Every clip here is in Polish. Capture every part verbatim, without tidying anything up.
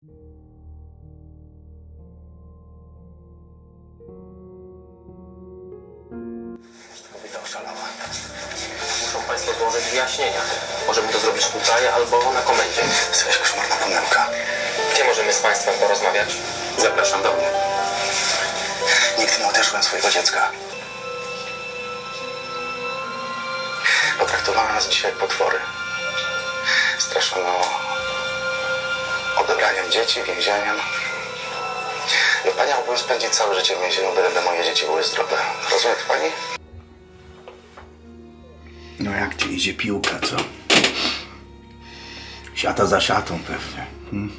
Kobieta oszalała. Muszą Państwo złożyć wyjaśnienia. Możemy to zrobić tutaj albo na komendzie. Jesteś koszmarna pomyłka. Gdzie możemy z Państwem porozmawiać? Zapraszam do mnie. Nigdy nie uderzyłem swojego dziecka. Potraktowano nas dzisiaj jak potwory. Straszono odebraniem dzieci, więzieniem. No, pani mógłbym spędzić całe życie w więzieniu, byleby moje dzieci były zdrowe. Rozumie to pani? No jak ci idzie piłka, co? Siata za siatą pewnie. Hmm?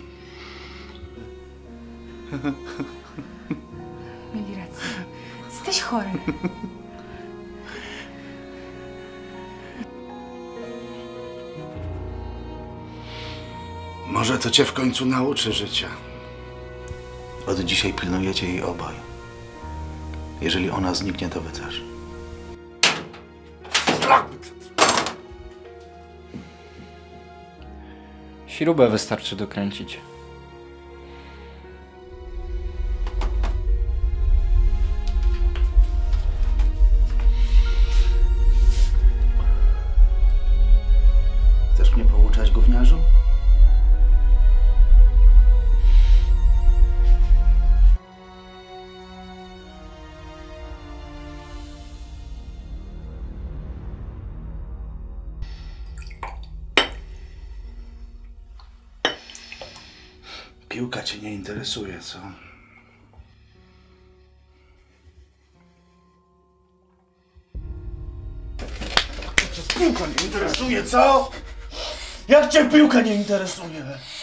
Mieli rację. Jesteś chory. Może to cię w końcu nauczy życia. Od dzisiaj pilnujecie jej obaj. Jeżeli ona zniknie, to wy też. Śrubę wystarczy dokręcić. Chcesz mnie pouczać, gówniarzu? Piłka cię nie interesuje, co? Piłka nie interesuje, co? Jak cię piłka nie interesuje?